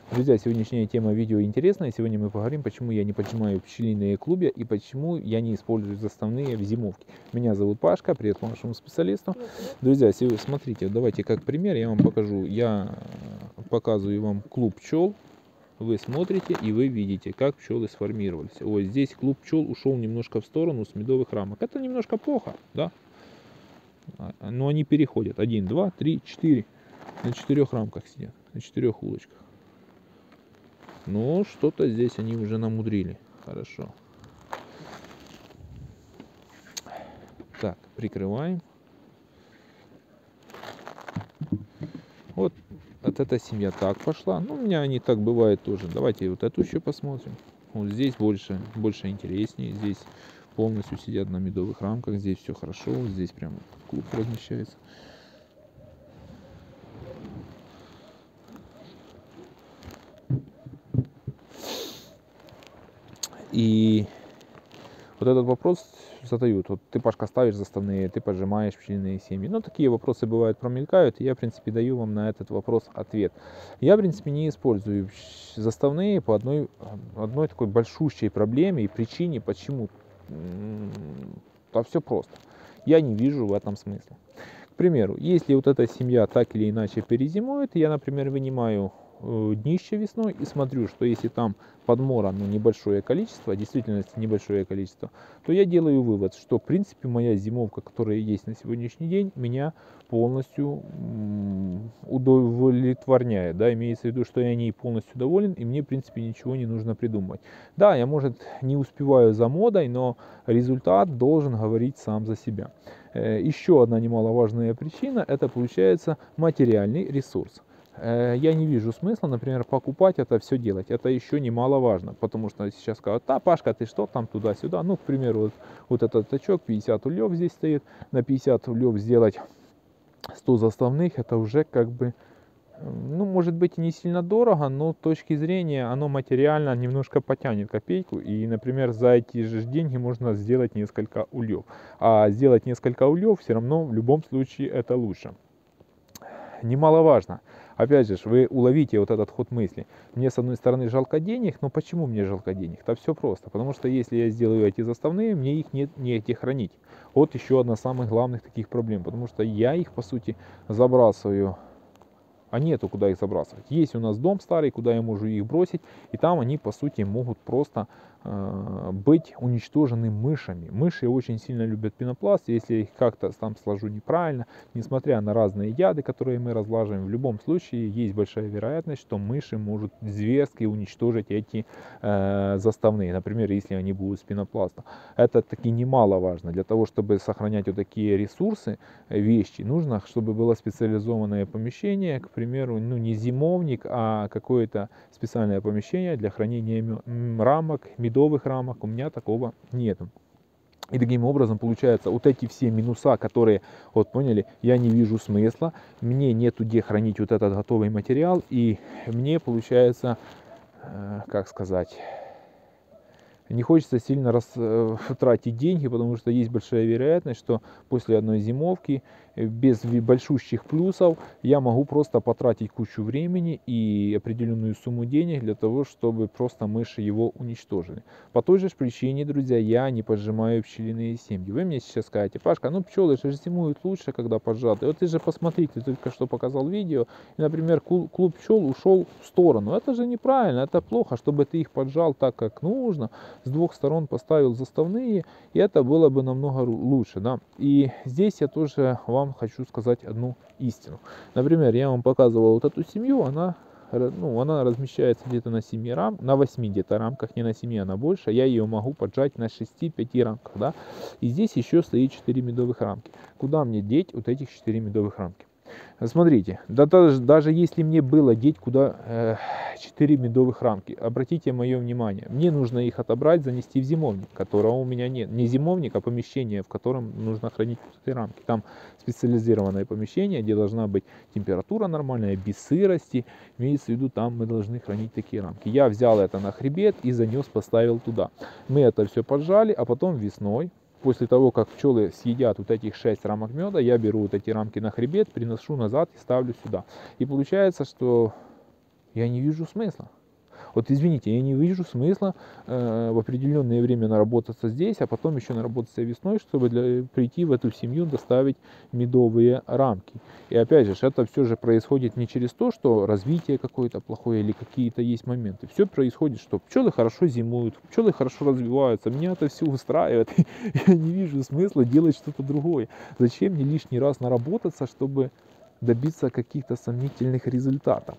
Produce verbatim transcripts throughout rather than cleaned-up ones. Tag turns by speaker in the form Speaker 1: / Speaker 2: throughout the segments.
Speaker 1: Друзья, сегодняшняя тема видео интересная. Сегодня мы поговорим, почему я не поджимаю пчелиные клубья и почему я не использую заставные в зимовке. Меня зовут Пашка, привет нашему специалисту. Друзья, смотрите, давайте как пример я вам покажу. Я показываю вам клуб пчел. Вы смотрите и вы видите, как пчелы сформировались. Вот здесь клуб пчел ушел немножко в сторону с медовых рамок. Это немножко плохо, да? Но они переходят. Один, два, три, четыре. На четырех рамках сидят, на четырех улочках. Ну, что-то здесь они уже намудрили. Хорошо. Так, прикрываем. Вот, вот эта семья так пошла. Ну, у меня они так бывает тоже. Давайте вот эту еще посмотрим. Вот здесь больше, больше интереснее. Здесь полностью сидят на медовых рамках. Здесь все хорошо. Здесь прям клуб размещается. И вот этот вопрос задают. Вот ты, Пашка, ставишь заставные, ты поджимаешь пчелиные семьи. Ну, такие вопросы бывают, промелькают. И я, в принципе, даю вам на этот вопрос ответ. Я, в принципе, не использую заставные по одной, одной такой большущей проблеме и причине, почему. Да все просто. Я не вижу в этом смысла. К примеру, если вот эта семья так или иначе перезимует, я, например, вынимаю днище весной и смотрю, что если там подмора, ну, небольшое количество, в действительности небольшое количество, то я делаю вывод, что в принципе моя зимовка, которая есть на сегодняшний день, меня полностью удовлетворяет, да, имеется в виду, что я ней полностью доволен и мне в принципе ничего не нужно придумывать. Да, я, может, не успеваю за модой, но результат должен говорить сам за себя. Еще одна немаловажная причина, это получается материальный ресурс. Я не вижу смысла, например, покупать это все делать. Это еще немаловажно, потому что сейчас скажут: да, Пашка, ты что там туда-сюда? Ну, к примеру, вот, вот этот тачок, пятьдесят ульев здесь стоит. На пятьдесят ульев сделать сто заставных, это уже как бы, ну, может быть, и не сильно дорого, но с точки зрения оно материально немножко потянет копейку. И, например, за эти же деньги можно сделать несколько ульев. А сделать несколько ульев все равно в любом случае это лучше. Немаловажно. Опять же, вы уловите вот этот ход мысли. Мне, с одной стороны, жалко денег, но почему мне жалко денег? Да все просто. Потому что если я сделаю эти заставные, мне их нет негде хранить. Вот еще одна из самых главных таких проблем. Потому что я их, по сути, забрасываю. А нету куда их забрасывать. Есть у нас дом старый, куда я могу их бросить. И там они, по сути, могут просто э, быть уничтожены мышами. Мыши очень сильно любят пенопласт. Если я их как-то там сложу неправильно, несмотря на разные яды, которые мы разлаживаем, в любом случае есть большая вероятность, что мыши могут зверски уничтожить эти э, заставные. Например, если они будут с пенопласта. Это таки немаловажно. Для того, чтобы сохранять вот такие ресурсы, вещи, нужно, чтобы было специализованное помещение, к примеру, ну, не зимовник, а какое-то специальное помещение для хранения рамок, медовых рамок. У меня такого нету. И таким образом получается вот эти все минуса, которые, вот поняли, я не вижу смысла, мне нету где хранить вот этот готовый материал, и мне получается, э, как сказать, не хочется сильно рас, э, тратить деньги, потому что есть большая вероятность, что после одной зимовки без большущих плюсов я могу просто потратить кучу времени и определенную сумму денег для того, чтобы просто мыши его уничтожили. По той же причине, друзья, я не поджимаю пчелиные семьи. Вы мне сейчас скажете: Пашка, ну пчелы же зимуют лучше, когда поджаты. Вот ты же посмотри, ты только что показал видео, и, например, клуб пчел ушел в сторону. Это же неправильно, это плохо, чтобы ты их поджал так, как нужно, с двух сторон поставил заставные, и это было бы намного лучше, да. И здесь я тоже вам хочу сказать одну истину. Например, я вам показывал вот эту семью, она, ну, она размещается где-то на семи рам, на восьми где-то рамках, не на семи, она больше. Я ее могу поджать на шести-пяти рамках, да. И здесь еще стоит четыре медовых рамки. Куда мне деть вот этих четыре медовых рамки? Смотрите, да, даже, даже если мне было деть куда э, четыре медовых рамки, обратите мое внимание, мне нужно их отобрать, занести в зимовник, которого у меня нет. Не зимовник, а помещение, в котором нужно хранить эти рамки. Там специализированное помещение, где должна быть температура нормальная, без сырости. Имеется в виду, там мы должны хранить такие рамки. Я взял это на хребет и занес, поставил туда. Мы это все поджали, а потом весной, после того, как пчелы съедят вот этих шесть рамок меда, я беру вот эти рамки на хребет, приношу назад и ставлю сюда. И получается, что Я не вижу смысла. Вот извините, я не вижу смысла э, в определенное время наработаться здесь, а потом еще наработаться весной, чтобы для, прийти в эту семью, доставить медовые рамки. И опять же, это все же происходит не через то, что развитие какое-то плохое или какие-то есть моменты. Все происходит, что пчелы хорошо зимуют, пчелы хорошо развиваются, меня это все устраивает. Я не вижу смысла делать что-то другое. Зачем мне лишний раз наработаться, чтобы добиться каких-то сомнительных результатов?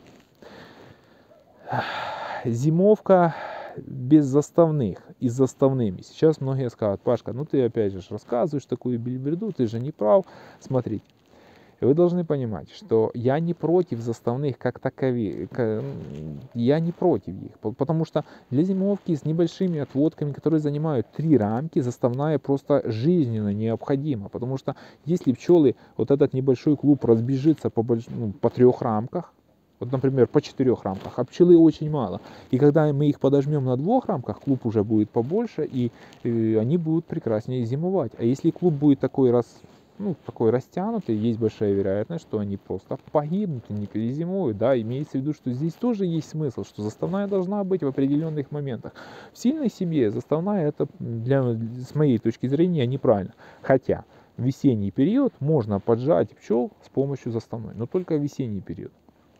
Speaker 1: Зимовка без заставных и с заставными. Сейчас многие скажут: Пашка, ну ты опять же рассказываешь такую бельберду, ты же не прав. Смотрите, вы должны понимать, что я не против заставных как таковых, я не против их, потому что для зимовки с небольшими отводками, которые занимают три рамки, заставная просто жизненно необходима, потому что если пчелы, вот этот небольшой клуб разбежится по, больш... ну, по трех рамках, вот, например, по четырех рамках, а пчелы очень мало. И когда мы их подожмем на двух рамках, клуб уже будет побольше, и, и они будут прекраснее зимовать. А если клуб будет такой, раз, ну, такой растянутый, есть большая вероятность, что они просто погибнут и не перезимуют. Да? Имеется в виду, что здесь тоже есть смысл, что заставная должна быть в определенных моментах. В сильной семье заставная, это, для, с моей точки зрения, неправильно. Хотя в весенний период можно поджать пчел с помощью заставной, но только в весенний период.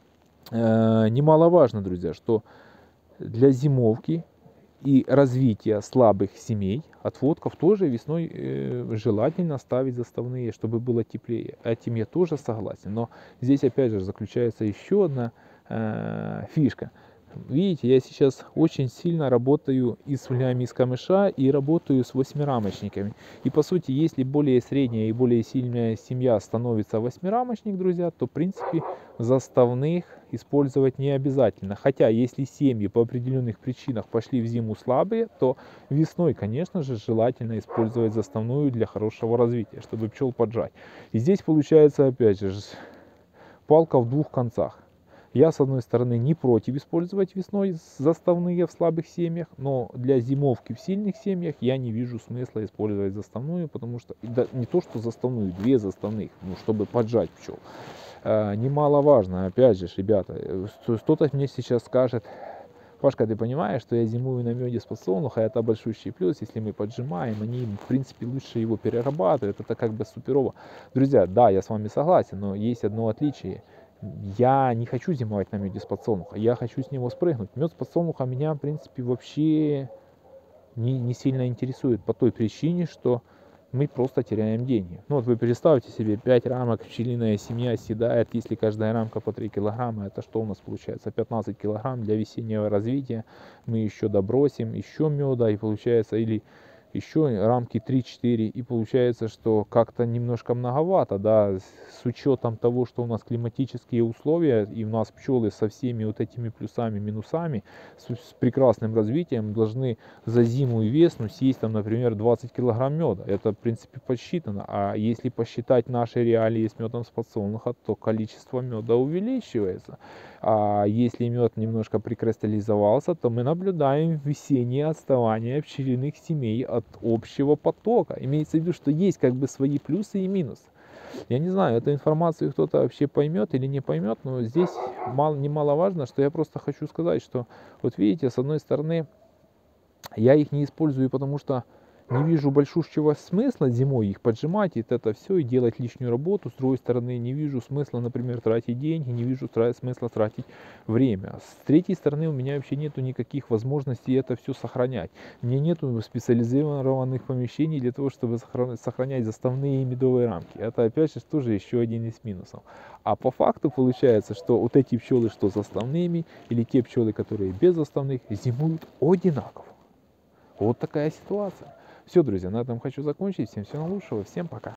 Speaker 1: Немаловажно, друзья, что для зимовки и развития слабых семей, отводков, тоже весной желательно ставить заставные, чтобы было теплее. Этим я тоже согласен. Но здесь опять же заключается еще одна э, фишка. Видите, я сейчас очень сильно работаю и с углями из камыша, и работаю с восьмирамочниками. И по сути, если более средняя и более сильная семья становится восьмирамочник, друзья, то в принципе заставных использовать не обязательно. Хотя, если семьи по определенных причинах пошли в зиму слабые, то весной, конечно же, желательно использовать заставную для хорошего развития, чтобы пчел поджать. И здесь получается, опять же, палка в двух концах. Я, с одной стороны, не против использовать весной заставные в слабых семьях, но для зимовки в сильных семьях я не вижу смысла использовать заставную, потому что, да, не то что заставную, две заставных, ну, чтобы поджать пчел. А, немаловажно, опять же, ребята, кто-то мне сейчас скажет: Пашка, ты понимаешь, что я зимую на меде с подсолнуха, это большущий плюс, если мы поджимаем, они, в принципе, лучше его перерабатывают, это как бы суперово. Друзья, да, я с вами согласен, но есть одно отличие. Я не хочу зимовать на меде с подсолнуха, я хочу с него спрыгнуть. Мед с подсолнуха меня, в принципе, вообще не, не сильно интересует по той причине, что мы просто теряем деньги. Ну вот вы представьте себе, пять рамок пчелиная семья съедает, если каждая рамка по три килограмма, это что у нас получается? пятнадцать килограмм для весеннего развития. Мы еще добросим, еще меда, и получается, или еще рамки три-четыре, и получается, что как-то немножко многовато, да, с учетом того, что у нас климатические условия, и у нас пчелы со всеми вот этими плюсами, минусами, с, с прекрасным развитием, должны за зиму и весну съесть, там, например, двадцать килограмм меда. Это, в принципе, подсчитано. А если посчитать наши реалии с медом с подсолнуха, то количество меда увеличивается. А если мед немножко прикристаллизовался, то мы наблюдаем весеннее отставание пчелиных семей от общего потока. Имеется в виду, что есть как бы свои плюсы и минусы. Я не знаю, эту информацию кто-то вообще поймет или не поймет, но здесь мало, немаловажно, что я просто хочу сказать, что вот видите, с одной стороны, я их не использую, потому что не вижу большущего смысла зимой их поджимать, и это все, и делать лишнюю работу. С другой стороны, не вижу смысла, например, тратить деньги, не вижу смысла тратить время. С третьей стороны, у меня вообще нету никаких возможностей это все сохранять. Мне нету специализированных помещений для того, чтобы сохранять заставные медовые рамки. Это, опять же, тоже еще один из минусов. А по факту получается, что вот эти пчелы, что заставными, или те пчелы, которые без заставных, зимуют одинаково. Вот такая ситуация. Все, друзья, на этом хочу закончить. Всем всего наилучшего. Всем пока.